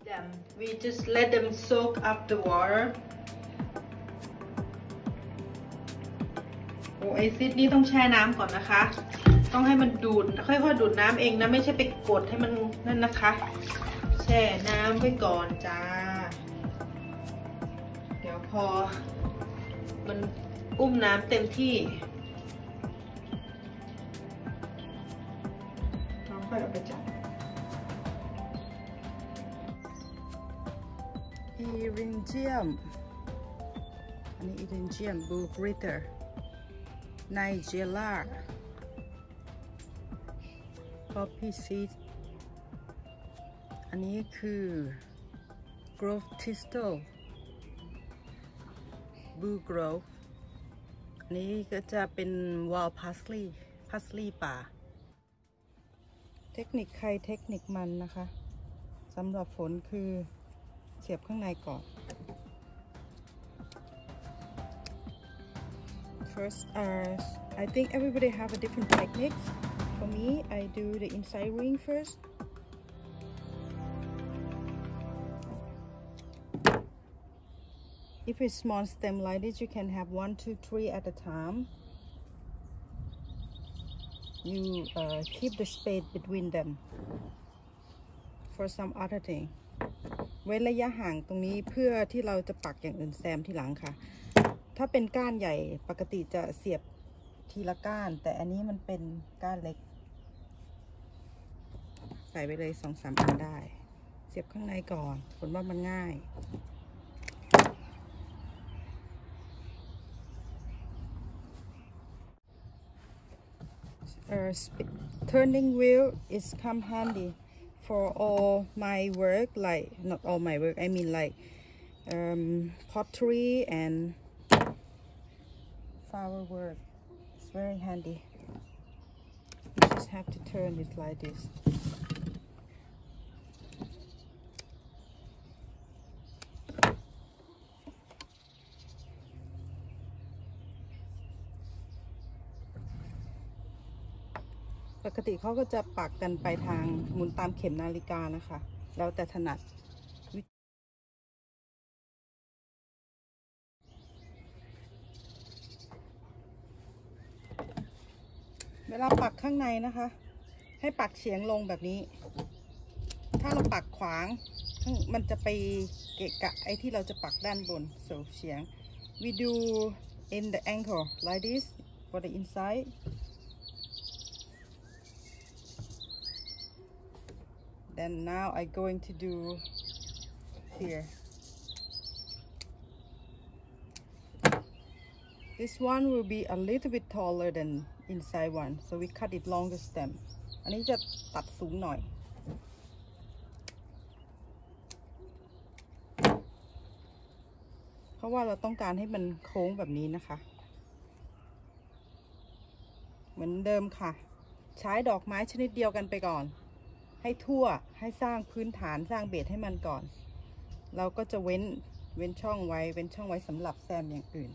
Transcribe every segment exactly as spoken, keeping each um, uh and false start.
them. We just let them soak up the water. โอ้ไอซิดนี่ต้องแช่น้ำก่อนนะคะต้องให้มันดูดค่อยๆดูดน้ำเองนะไม่ใช่ไปกดให้มันนั่นนะคะแช่น้ำไว้ก่อนจ้าเดี๋ยวพอมันอุ้มน้ำเต็มที่เราค่อยเอาไปจับอีรินเจียมอันนี้อีรินเจียมบูกริเตอร์ไนเจล่าpoppy seed อันนี้คือ grove thistle blue grove อันนี้ก็จะเป็น wild parsley parsley ป่าเทคนิคใครเทคนิคมันนะคะสำหรับฝนคือเสียบข้างในก่อน first uh, I think everybody have a different techniques. For me, I do the inside ring first. If it's small stem like this, you can have one, two, three at a time. You uh, keep the space between them for some other thing. เว้นระยะห่างตรงนี้เพื่อที่เราจะปักอย่างอื่นแซมทีหลังค่ะถ้าเป็นก้านใหญ่ปกติจะเสียบทีละก้านแต่อันนี้มันเป็นก้านเล็กใส่ไปเลยสองสามอันได้เสียบข้างในก่อนผลว่ามันง่าย uh, turning wheel is come handy for all my work like not all my work I mean like um, pottery and flower work. It's very handy. You just have to turn it like this.ปกติเขาก็จะปักกันไปทางหมุนตามเข็มนาฬิกานะคะแล้วแต่ถนัดเวลาปักข้างในนะคะให้ปักเฉียงลงแบบนี้ถ้าเราปักขวางมันจะไปเกะกะไอ้ที่เราจะปักด้านบนโซเฉียง we do in the angle like this for the inside then now I going to do here this one will be a little bit taller than inside one so we cut it longer stem อันนี้จะตัดสูงหน่อยเพราะว่าเราต้องการให้มันโค้งแบบนี้นะคะเหมือนเดิมค่ะใช้ดอกไม้ชนิดเดียวกันไปก่อนให้ทั่วให้สร้างพื้นฐานสร้างเบสให้มันก่อนเราก็จะเว้นเว้นช่องไว้เว้นช่องไว้สำหรับแซมอย่างอื่น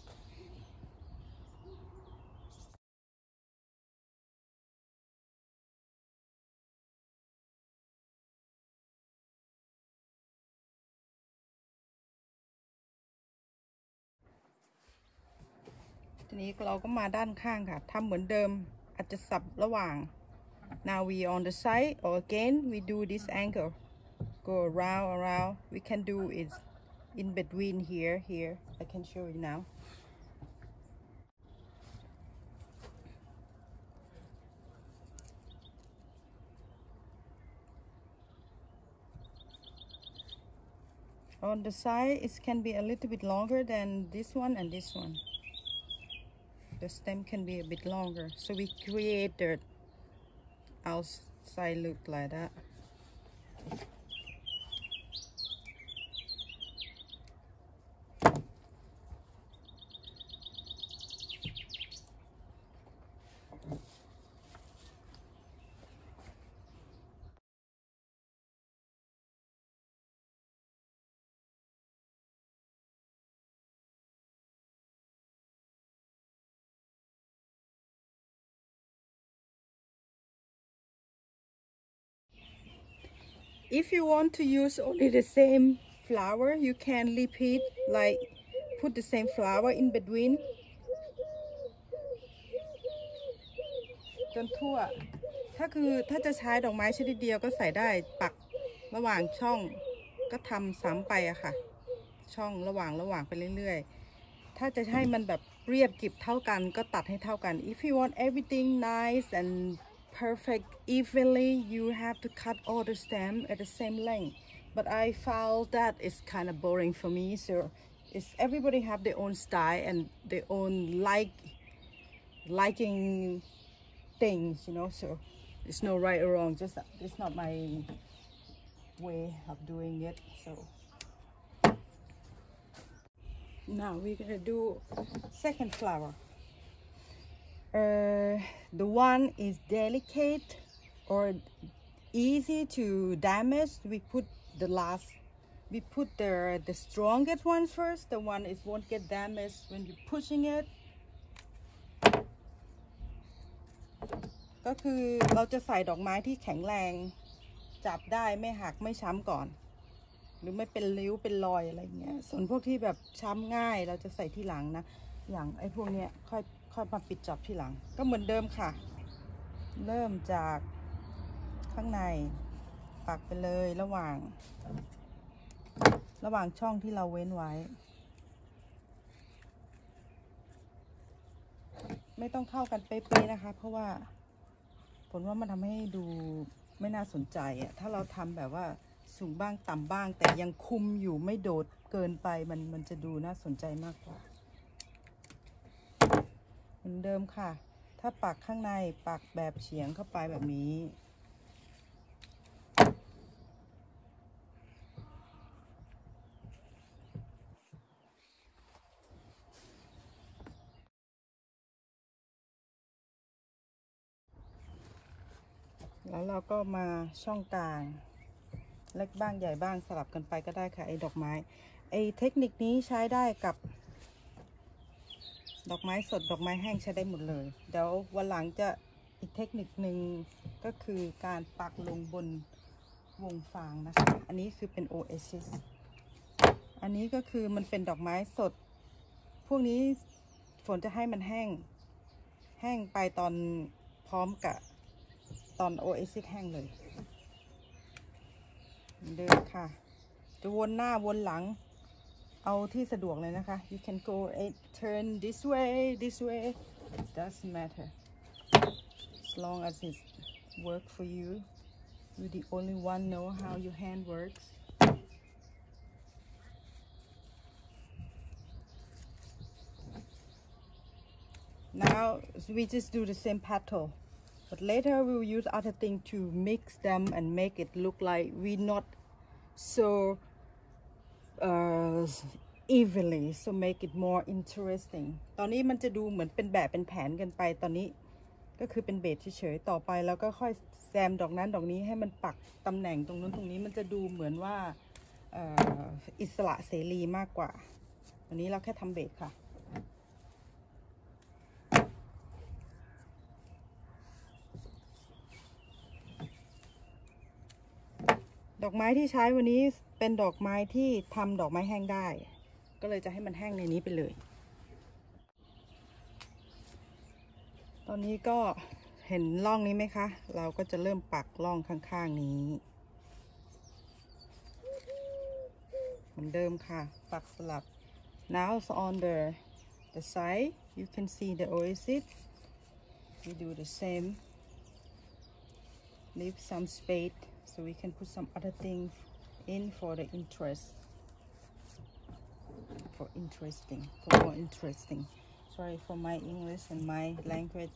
ทีนี้เราก็มาด้านข้างค่ะทำเหมือนเดิมอาจจะสับระหว่าง now we on the side or again we do this angle go around around we can do it in between here here I can show you now on the side it can be a little bit longer than this one and this one the stem can be a bit longer so we create the outside look like that if you want to use only the same flower, you can repeat, like put the same flower in between จนทั่วถ้าคือถ้าจะใช้ดอกไม้ชนิดเดียวก็ใส่ได้ปักระหว่างช่องก็ทำซ้ำไปอะค่ะช่องระหว่างระหว่างไปเรื่อยๆถ้าจะให้มันแบบเรียบกริบเท่ากันก็ตัดให้เท่ากัน if you want everything nice and perfect evenly you have to cut all the stem at the same length but I found that it's kind of boring for me so it's everybody have their own style and their own like liking things you know so it's no right or wrong just it's not my way of doing it so now we're gonna do second flower uh, the one is delicate or easy to damage we put the last we put the the strongest one first the one is won't get damaged when you're pushing itก็คือเราจะใส่ดอกไม้ที่แข็งแรงจับได้ไม่หักไม่ช้ำก่อนหรือไม่เป็นริ้วเป็นรอยอะไรเงี้ยส่วนพวกที่แบบช้ำง่ายเราจะใส่ที่หลังนะอย่างไอ้พวกเนี้ยค่อยค่อยมาปิดจับที่หลังก็เหมือนเดิมค่ะเริ่มจากข้างในปักไปเลยระหว่างระหว่างช่องที่เราเว้นไว้ไม่ต้องเข้ากันเป๊ะๆนะคะเพราะว่าผลว่ามันทำให้ดูไม่น่าสนใจอ่ะถ้าเราทำแบบว่าสูงบ้างต่ำบ้างแต่ยังคุมอยู่ไม่โดดเกินไปมันมันจะดูน่าสนใจมากกว่าเหมือนเดิมค่ะถ้าปักข้างในปักแบบเฉียงเข้าไปแบบนี้แล้วเราก็มาช่องกลางเล็กบ้างใหญ่บ้างสลับกันไปก็ได้ค่ะไอ้ดอกไม้ไอ้เทคนิคนี้ใช้ได้กับดอกไม้สดดอกไม้แห้งใช้ได้หมดเลยเดี๋ยววันหลังจะอีกเทคนิคหนึ่งก็คือการปักลงบนวงฟางนะคะอันนี้คือเป็นโอเอซิสอันนี้ก็คือมันเป็นดอกไม้สดพวกนี้ฝนจะให้มันแห้งแห้งไปตอนพร้อมกับตอนโอเอซิสแห้งเลยเดินค่ะจะวนหน้าวนหลังเอาที่สะดวกเลยนะคะ you can go and turn this way this way it doesn't matter as long as it work for you you the only one know how your hand works now we just do the same petal but later we will use other thing to mix them and make it look like we not so uh, evenly so make it more interesting ตอนนี้มันจะดูเหมือนเป็นแบบเป็นแผนกันไปตอนนี้ก็คือเป็นเบสเฉยๆต่อไปแล้วก็ค่อยแซมดอกนั้นดอกนี้ให้มันปักตำแหน่งตรงนู้นตรงนี้มันจะดูเหมือนว่าอิสระเสรีมากกว่าวันนี้เราแค่ทำเบสค่ะดอกไม้ที่ใช้วันนี้เป็นดอกไม้ที่ทำดอกไม้แห้งได้ก็เลยจะให้มันแห้งในนี้ไปเลยตอนนี้ก็เห็นร่องนี้ไหมคะเราก็จะเริ่มปักร่องข้างๆนี้เหมือนเดิมค่ะปักสลับ now on the the side you can see the oasis we do the same leave some space so we can put some other things in for the interest for interesting for more interesting sorry for my English and my language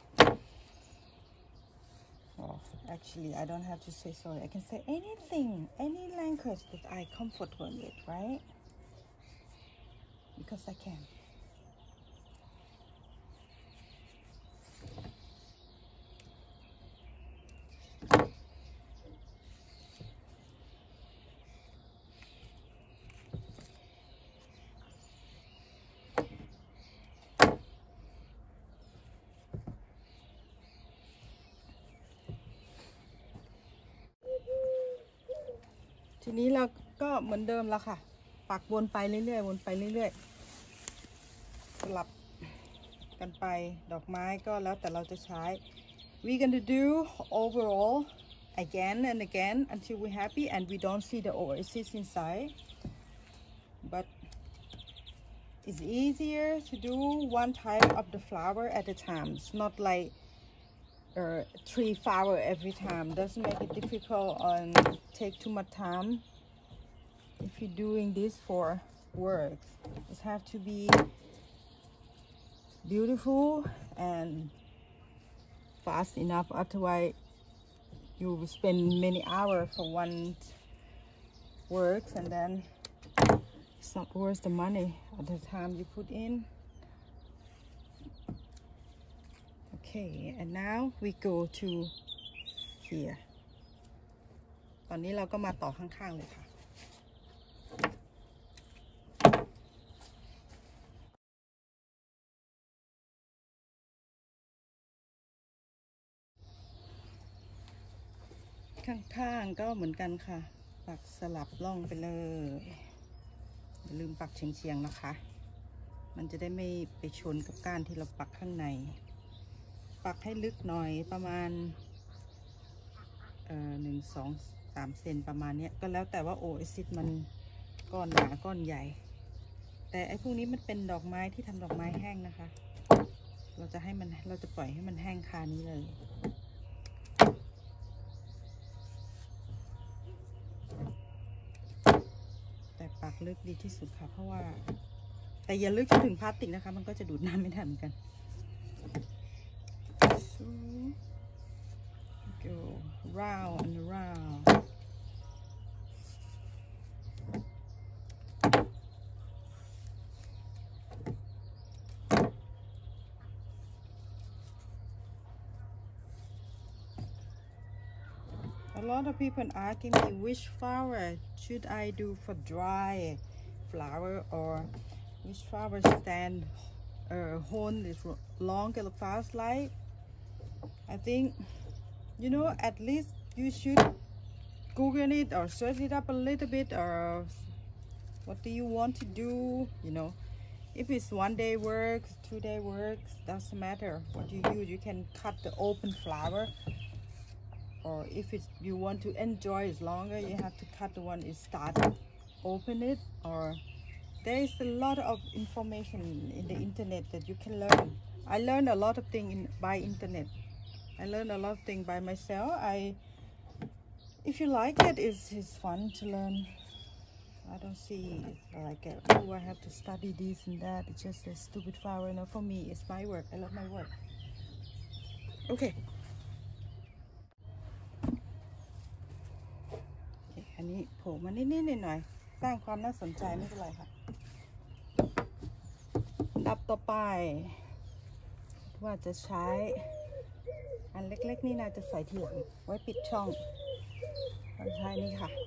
well actually I don't have to say sorry I can say anything any language that I comfortable with right because I can ทีนี้เราก็เหมือนเดิมแล้วค่ะปักวนไปเรื่อยๆวนไปเรื่อยๆสลับกันไปดอกไม้ก็แล้วแต่เราจะใช้ we gonna do overall again and again until we're happy and we don't see the oasis inside but it's easier to do one type of the flower at a time. It's not like uh, three flower every time. Doesn't make it difficult and take too much time. If you're doing this for work, it have to be beautiful and fast enough. Otherwise, you will spend many hours for one work and then it's not worth the money at the time you put in. Okay, and now we go to here. ตอนนี้เราก็มาต่อข้างๆเลยค่ะข้างๆก็เหมือนกันค่ะปักสลับล่องไปเลยอย่าลืมปักเฉียงๆนะคะมันจะได้ไม่ไปชนกับก้านที่เราปักข้างในปักให้ลึกหน่อยประมาณเอ่อหนึ่งสองสามเซนประมาณนี้ก็แล้วแต่ว่าโอเอซิสมันก้อนหนาก้อนใหญ่แต่ไอ้พวกนี้มันเป็นดอกไม้ที่ทำดอกไม้แห้งนะคะเราจะให้มันเราจะปล่อยให้มันแห้งคานี้เลยแต่ปักลึกดีที่สุดค่ะเพราะว่าแต่อย่าลึกจนถึงพลาสติกนะคะมันก็จะดูดน้ำไม่ทันกัน so go round and round a lot of people asking me which flower should I do for dry flower or which flower stand uh, hold is longer fast light. I think you know at least you should Google it or search it up a little bit or what do you want to do, you know, if it's one day work, two day work, doesn't matter what you use. You can cut the open flower or if it's you want to enjoy it longer you have to cut the one is started open it or there is a lot of information in the internet that you can learn. I learned a lot of things in by internet. I learned a lot of things by myself. I if you like it it's, it's fun to learn. I don't see like oh I have to study this and that. It's just a stupid flower. No, for me it's my work. I love my work. Okay. อันนี้โผล่มานิดๆหน่อยๆสร้างความน่าสนใจไม่เป็นไรค่ะดับต่อไปว่าจะใช้อันเล็กๆนี่น่าจะใส่ทีหลังไว้ปิดช่องเราใช้นี่ค่ะ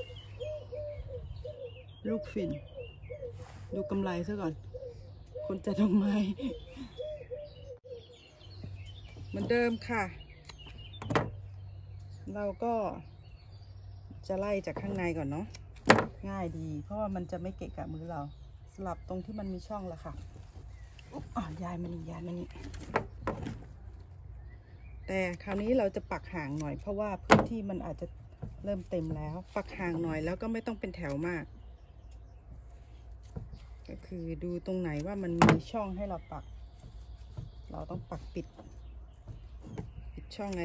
ลูกฟินดูกำไรซะก่อนคนจะดอกไม้เหมือนเดิมค่ะเราก็จะไล่จากข้างในก่อนเนาะง่ายดีเพราะว่ามันจะไม่เกะกะมือเราสลับตรงที่มันมีช่องแล้วค่ะอุ๊บอ่ะย้ายมันนี่ย้ายมันนี่แต่คราวนี้เราจะปักห่างหน่อยเพราะว่าพื้นที่มันอาจจะเริ่มเต็มแล้วปักห่างหน่อยแล้วก็ไม่ต้องเป็นแถวมากก็คือดูตรงไหนว่ามันมีช่องให้เราปักเราต้องปักปิดปิดช่องไอ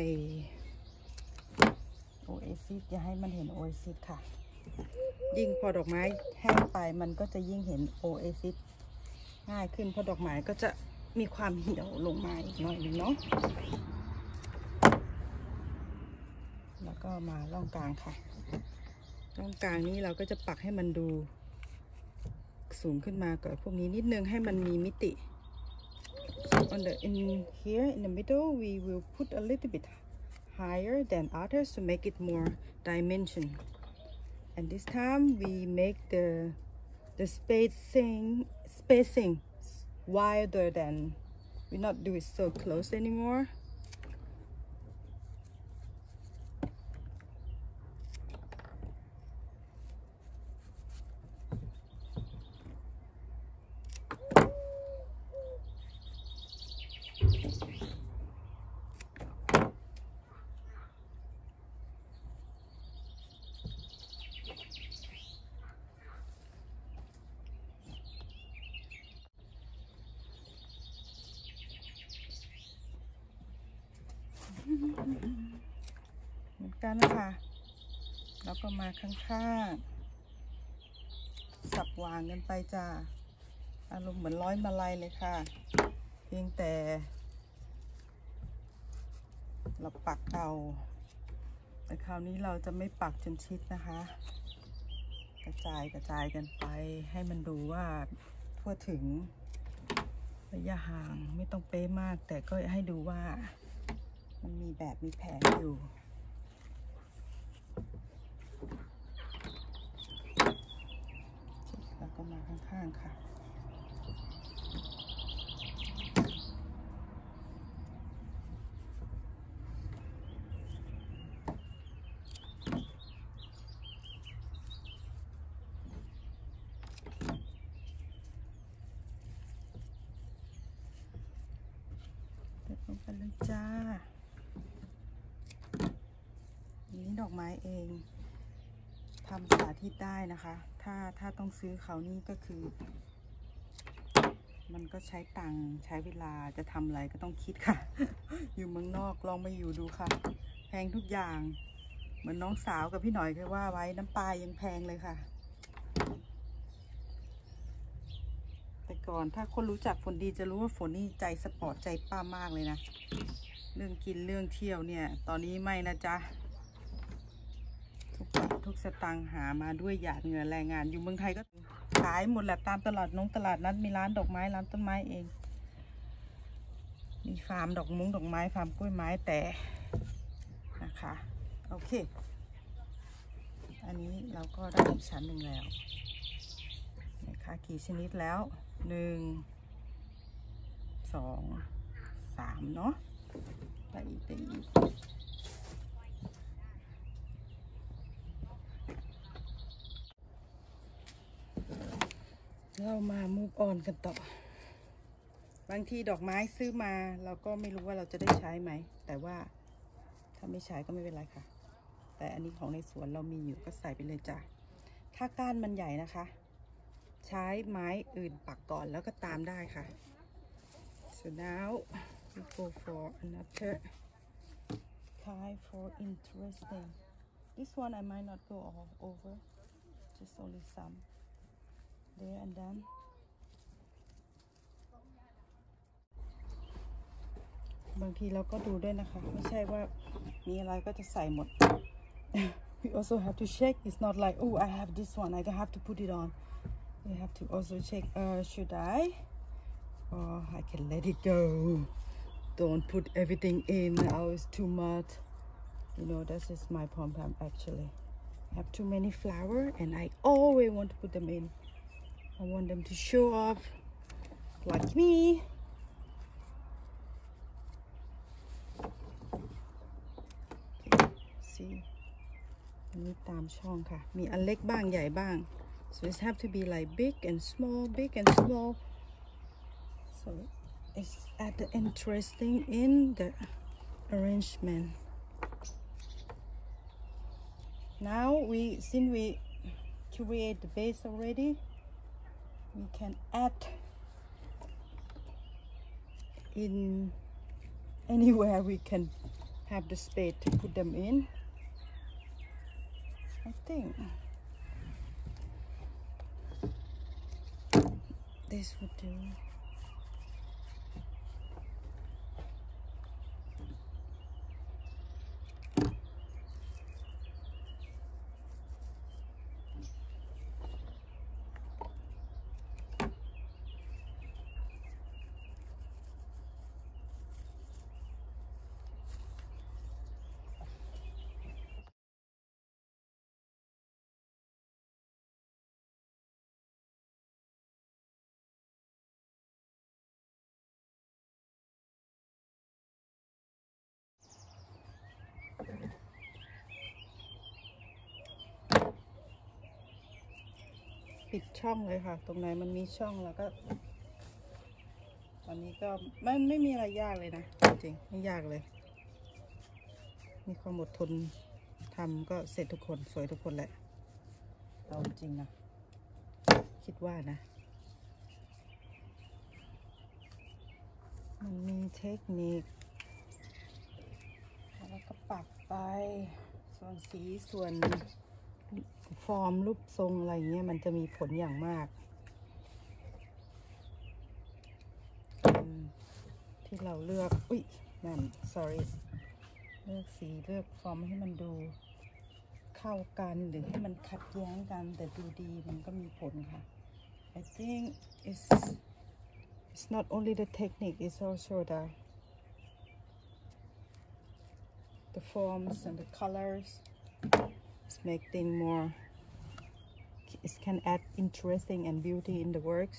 โอเอซิสอย่าให้มันเห็นโอเอซิสค่ะยิ่งพอดอกไม้แห้งไปมันก็จะยิ่งเห็นโอเอซิสง่ายขึ้นเพราะดอกไม้ก็จะมีความเหี่ยวลงมาอีกหน่อยนึงเนาะแล้วก็มาร่องกลางค่ะร่องกลางนี้เราก็จะปักให้มันดูสูงขึ้นมาก่อนพวกนี้นิดนึงให้มันมีมิติ so on the in here in the middle we will put a little bit higher than others to make it more dimension and this time we make the the spacing spacing wider than we not do it so close anymore เหมือนกันนะคะแล้วก็มาข้างๆสับวางกันไปจ้าอารมณ์เหมือนร้อยมาลัยเลยค่ะเพียงแต่เราปักเอาแต่คราวนี้เราจะไม่ปักจนชิดนะคะกระจายกระจายกันไปให้มันดูว่าทั่วถึงระยะห่างไม่ต้องเป๊ะมากแต่ก็ให้ดูว่ามันมีแบบมีแผนอยู่แล้วก็มาข้างๆค่ะลงไปเลยจ้าอันนี้ดอกไม้เองทำสาธิตได้นะคะถ้าถ้าต้องซื้อเขานี่ก็คือมันก็ใช้ตังค์ใช้เวลาจะทำอะไรก็ต้องคิดค่ะ อยู่เมืองนอกลองมาอยู่ดูค่ะแพงทุกอย่างเหมือนน้องสาวกับพี่หน่อยเคยว่าไว้น้ำปลายังแพงเลยค่ะแต่ก่อนถ้าคนรู้จักฝนดีจะรู้ว่าฝนนี่ใจสปอร์ตใจป้ามากเลยนะเรื่องกินเรื่องเที่ยวเนี่ยตอนนี้ไม่นะจ๊ะทุกบาททุกสตางค์หามาด้วยหยาดเหงื่อแรงงานอยู่เมืองไทยก็ขายหมดแหละตามตลาดน้องตลาดนัดมีร้านดอกไม้ร้านต้นไม้เองมีฟาร์มดอกมุ้งดอกไม้ฟาร์มกล้วยไม้แต่นะคะโอเคอันนี้เราก็ได้อีกชั้นหนึ่งแล้วนะคะกี่ชนิดแล้วหนึ่งสองสามเนาะได้อีกได้อีกเรามามูฟออนกันต่อบางทีดอกไม้ซื้อมาเราก็ไม่รู้ว่าเราจะได้ใช้ไหมแต่ว่าถ้าไม่ใช้ก็ไม่เป็นไรค่ะแต่อันนี้ของในสวนเรามีอยู่ก็ใส่ไปเลยจ้ะถ้าก้านมันใหญ่นะคะใช้ไม้อื่นปักก่อนแล้วก็ตามได้ค่ะ so now we go for another kind for interesting this one I might not go all over just only some there and thenบางทีเราก็ดูด้วยนะคะไม่ใช่ว่ามีอะไรก็จะใส่หมด we also have to check it's not like oh I have this one I have to put it on we have to also check uh should I or I can let it go don't put everything in oh it's too much you know this is my pom-pom actually I have too many flower and I always want to put them in I want them to show off like me see อันนี้ตามช่องค่ะมีอันเล็กบ้างใหญ่บ้าง so it have to be like big and small big and small so it's at the interesting in the arrangement now we since we create the base already we can add in anywhere we can have the space to put them in I think this would doปิดช่องเลยค่ะตรงไหนมันมีช่องแล้วก็ตอนนี้ก็มันไม่มีอะไรยากเลยนะจริงไม่ยากเลยมีความอดทนทำก็เสร็จทุกคนสวยทุกคนแหละเราจริงนะคิดว่านะมันมีเทคนิคไปส่วนสีส่วนฟอร์มรูปทรงอะไรเงี้ยมันจะมีผลอย่างมากที่เราเลือกอุ้ยนั่น sorry เลือกสีเลือกฟอร์มให้มันดูเข้ากันหรือให้มันขัดแย้งกันแต่ดูดีมันก็มีผลค่ะ I think it's it's not only the technique it's also the the forms and the colors it's make things more it can add interesting and beauty in the works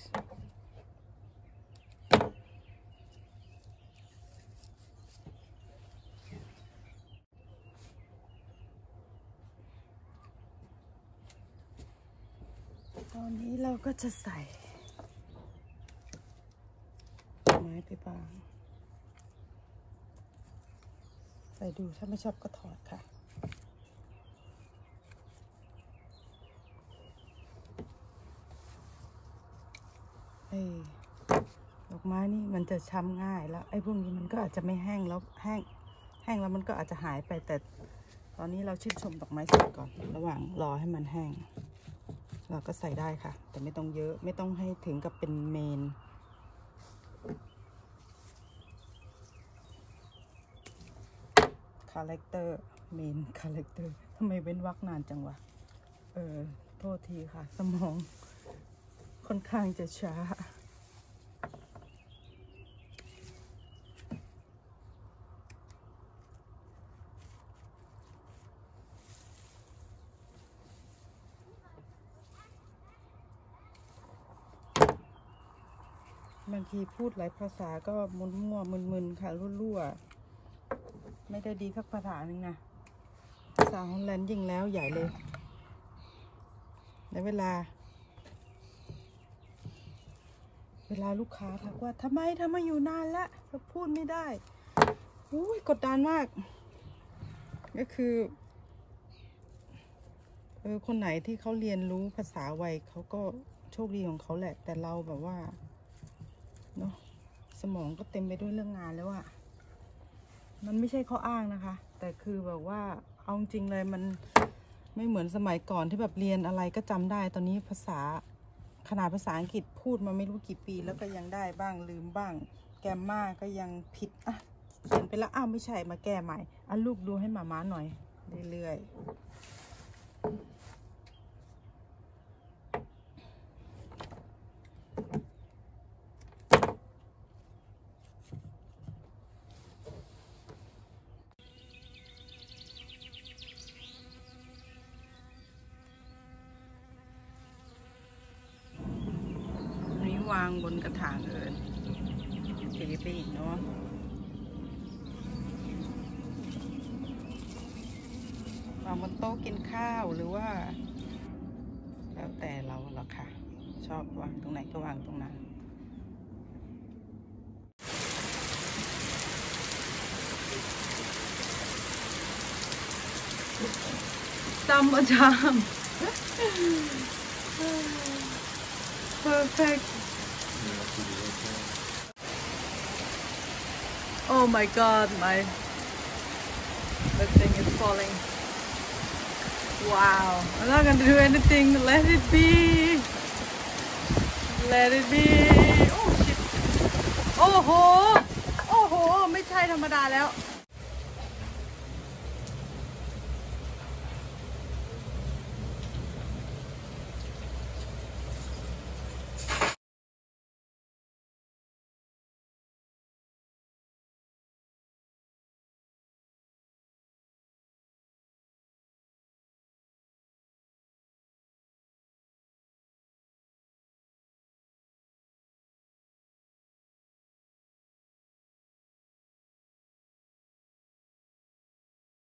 ตอนนี้เราก็จะใส่ไม้ไปบางใส่ดูถ้าไม่ชอบก็ถอดค่ะไอ้ดอกไม้นี่มันจะช้ำง่ายแล้วไอ้พวกนี้มันก็อาจจะไม่แห้งแล้วแห้งแห้งแล้วมันก็อาจจะหายไปแต่ตอนนี้เราชื่นชมดอกไม้สดก่อนระหว่างรอให้มันแห้งเราก็ใส่ได้ค่ะแต่ไม่ต้องเยอะไม่ต้องให้ถึงกับเป็นเมนคาแรคเตอร์เมนคาแรคเตอร์ทำไมเว้นวรรคนานจังวะเออโทษทีค่ะสมองค่อนข้างจะช้าบางทีพูดหลายภาษาก็มุนมั่วมึนๆค่ะรั่วๆไม่ได้ดีสักภาษาหนึ่งนะภาษาฮอลแลนด์ยิ่งแล้วใหญ่เลยในเวลาเวลาลูกค้าทักว่าทำไมทำไมอยู่นานแล้วก็พูดไม่ได้อุ้ยกดดันมากก็คือเออคนไหนที่เขาเรียนรู้ภาษาไวเขาก็โชคดีของเขาแหละแต่เราแบบว่าเนาะสมองก็เต็มไปด้วยเรื่องงานแล้วอะมันไม่ใช่ข้ออ้างนะคะแต่คือแบบว่าเอาจริงเลยมันไม่เหมือนสมัยก่อนที่แบบเรียนอะไรก็จำได้ตอนนี้ภาษาขนาดภาษาอังกฤษพูดมาไม่รู้กี่ปีแล้วก็ยังได้บ้างลืมบ้างแกมมาก็ยังผิดอ่ะเขียนไปแล้วอ้าวไม่ใช่มาแก้ใหม่อ่ะลูกดูให้หมาม้าหน่อยเรื่อยๆวางบนกระถางเอิญเทไปอีกเนาะวางบนโต๊ะกินข้าวหรือว่าแล้วแต่เราหรอกค่ะชอบวางตรงไหนก็วางตรงนั้นจำประจำ perfect oh my god my the thing is falling wow I'm not gonna do anything let it be let it be oh shit โอ้โหโอ้โหไม่ใช่ธรรมดาแล้ว